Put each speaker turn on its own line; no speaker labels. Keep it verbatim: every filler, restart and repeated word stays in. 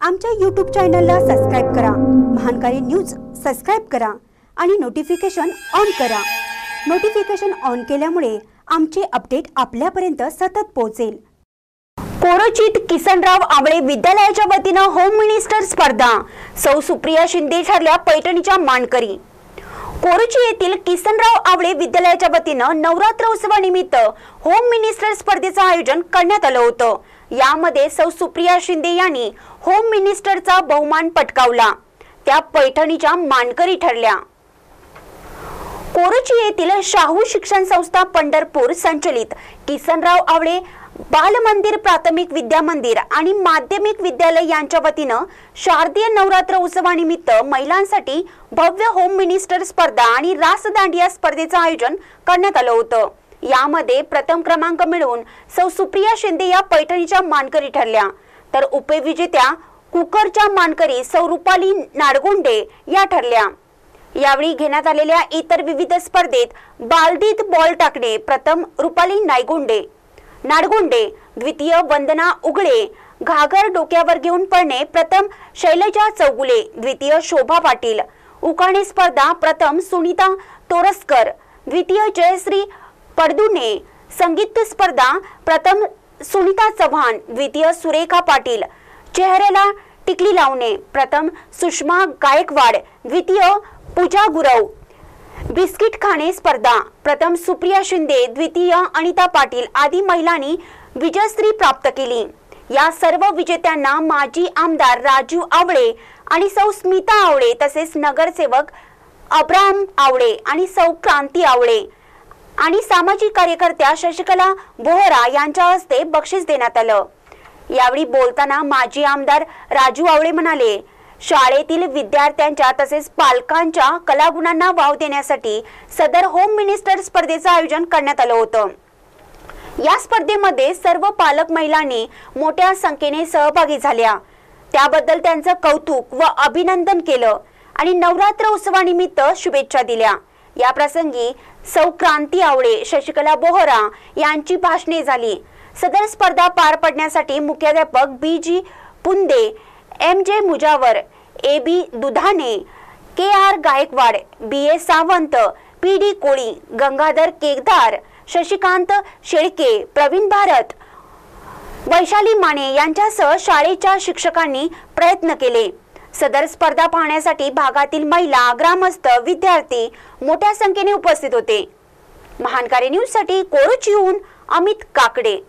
आमच्या यूट्यूब चॅनलला सबस्क्राइब करा। महानकारी न्यूज सबस्क्राइब करा आणि नोटिफिकेशन ऑन करा। नोटिफिकेशन ऑन केल्यामुळे आमचे अपडेट आपल्यापर्यंत सतत पोहोचेल। कोरोचीत किसनराव आवळे विद्यालयाच्या वतीने होम मिनिस्टर स्पर्धा, सौ सुप्रिया शिंदे ठरल्या पैठणीच्या मानकरी। कोरोची येथील किसनराव आवळे विद्यालयाच्या वतीने नवरात्र उत्सवानिमित्त होम मिनिस्टर स्पर्धेचे आयोजन करण्यात आले होते। यामध्ये सौ सुप्रिया शिंदे यांनी होम मिनिस्टरचा बहुमान पटकावला, त्या पैठणीच्या मानकरी ठरल्या। कोरोची येथील शाहू शिक्षण संस्था पंढरपूर संचलित किसनराव आवळे बाल मंदिर प्राथमिक विद्या मंदिर आणि माध्यमिक विद्यालय यांच्या वतीने शारदीय नवरात्र उत्सवानिमित्त महिलांसाठी भव्य होम मिनिस्टर स्पर्धा आणि रास दांडिया स्पर्धेचे आयोजन करण्यात आले होते। यामध्ये प्रथम क्रमांक मिळवून सौ सुप्रिया शिंदे या पैठणीच्या मानकरी ठरल्या, तर उपविजेत्या कुकरच्या मानकरी सौ रुपाली नाडगोंडे या ठरल्या। यावेळी घेण्यात आलेल्या इतर विविध स्पर्धेत बालदीत बॉल टाकणे प्रथम रुपाली नायगोंडे नाडगोंडे, द्वितीय वंदना उगळे, घागर डोक्यावर घेऊन पळणे प्रथम शैलजा चौगुले, द्वितीय शोभा पाटील, उखाणे स्पर्धा प्रथम सुनीता तोरसकर, द्वितीय जयश्री पडदुने, संगीत स्पर्धा प्रथम सुनीता चव्हाण, द्वितीय सुरेखा पाटील, चेहऱ्याला टिकली लावणे प्रथम सुषमा गायकवाड, द्वितीय पूजा गुरव, बिस्किट खाणे स्पर्धा प्रथम सुप्रिया शिंदे, द्वितीय अनिता पाटील आदी महिलांनी विजयश्री प्राप्त केली। या सर्व विजेत्यांना माजी आमदार राजू आवळे आणि सौ स्मिता आवळे तसेच नगरसेवक अब्राहम आवळे आणि सौ क्रांती आवळे आणि सामाजिक कार्यकर्त्या शशिकला बोहरा यांच्या हस्ते बक्षीस देण्यात आलं। यावेळी बोलताना माजी आमदार राजू आवळे म्हणाले, शाळेतील विद्यार्थ्यांच्या तसेच पालकांच्या कलागुणांना वाव देण्यासाठी सदर होम मिनिस्टर स्पर्धेचे आयोजन करण्यात आले होते। या स्पर्धेमध्ये सर्व पालक महिलांनी मोठ्या संख्येने सहभागी झाल्या, त्याबद्दल त्यांचे कौतुक व अभिनंदन केलं आणि नवरात्र उत्सवानिमित्त शुभेच्छा दिल्या। या प्रसंगी सौ क्रांती आवळे, शशिकला बोहरा यांची भाषणे झाली। सदर स्पर्धा पार पडण्यासाठी मुख्याध्यापक बी जी पुंदे, एम जे Mujawar, A B Dudhane, K R Gaikwad, B A Sawant, P D Koli, Gangadhar Kekdar, Shashikant Shelke, Pravin Bharat, Vaishali Mane यांच्यासह शाळेच्या शिक्षकांनी प्रयत्न केले। सदर स्पर्धा पाहण्यासाठी भागातील महिला, ग्रामस्थ, विद्यार्थी मोठ्या संख्येने उपस्थित होते। महानकारी न्यूज साठी कोरोचीहून अमित काकडे।